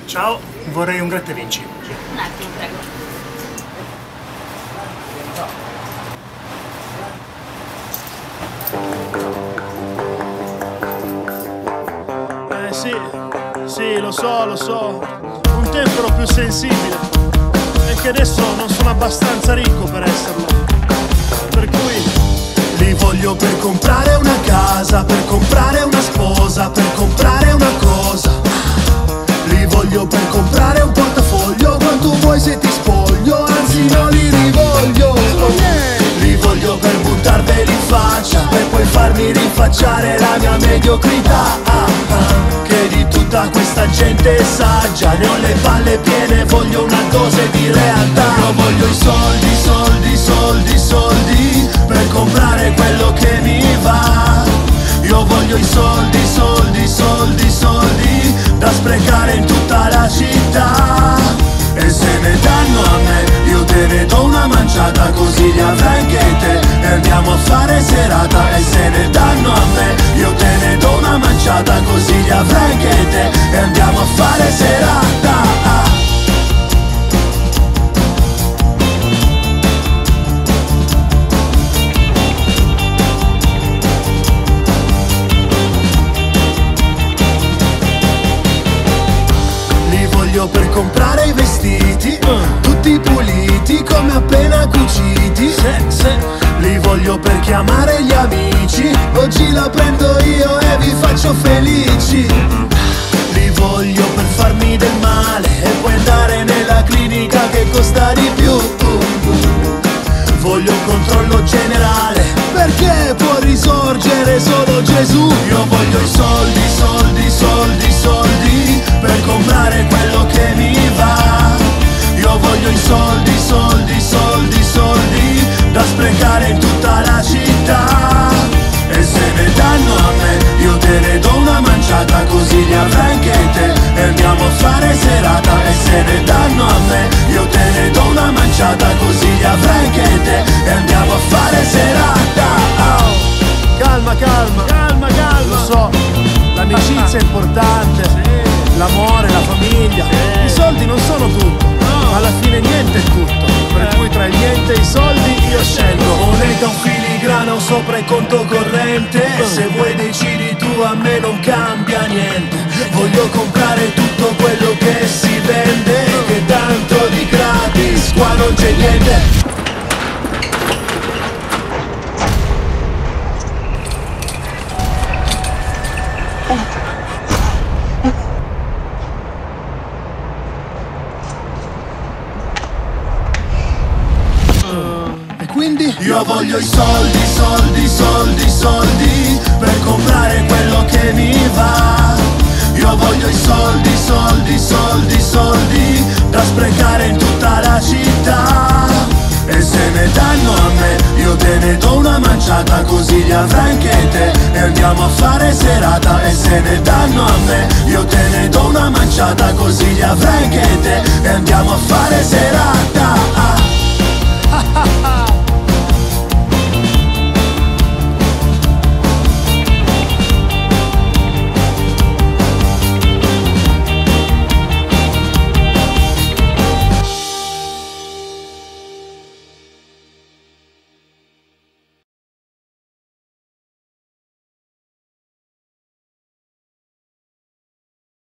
Ciao, vorrei un gratta e vinci. Un attimo, prego. Sì, lo so. Un tempo ero più sensibile. E che adesso non sono abbastanza ricco per esserlo. Per cui li voglio per comprare una casa, per comprare una sposa, per comprare una cosa. Li voglio per comprare un portafoglio, quanto vuoi se ti spoglio, anzi non li rivoglio. Li voglio per buttarveli in faccia, per poi farmi rinfacciare la mia mediocrità. Che di tutta questa gente saggia ne ho le palle piene, voglio una dose di realtà. Io voglio i soldi, soldi, soldi, soldi, per comprare quello che mi va. Io voglio i soldi, soldi, soldi, soldi, da sprecare in tutta la città. E se ne danno a me, io te ne do una manciata, così li avrai anche te. E andiamo a fare serata. E se ne danno a me, io te ne do una manciata, così li avrai anche te. E andiamo a fare serata. Per comprare i vestiti, tutti puliti come appena cuciti. Li voglio per chiamare gli amici, oggi la prendo io e vi faccio felici. Li voglio per farmi del male e poi andare nella clinica che costa di più. Voglio un controllo generale, perché può risorgere solo Gesù. Io voglio i soldi, soldi, soldi, soldi, per comprare quello che mi va. Io voglio i soldi, soldi, soldi, soldi, da sprecare in tutta la città. E se ne danno a me, io te ne do una manciata, così li avrai anche te. E andiamo a fare serata. E se ne danno a me, io te ne do una manciata, così li avrai anche te. E andiamo a fare serata. calma. Lo so, l'amicizia è importante, l'amore, la famiglia. I soldi non sono tutto, alla fine niente è tutto. Per cui tra il niente e i soldi io scelgo moneta, un filigrana, un sopra il conto corrente. Se vuoi decidi tu, a me non cambia niente. Voglio comprare tutto quello che si vende, che tanto di gratis qua non c'è niente. Quindi io voglio i soldi, soldi, soldi, soldi, per comprare quello che mi va. Io voglio i soldi, soldi, soldi, soldi, da sprecare in tutta la città. E se ne danno a me, io te ne do una manciata, così li avrai anche te. E andiamo a fare serata. E se ne danno a me, io te ne do una manciata, così li avrai anche te. E andiamo a fare serata.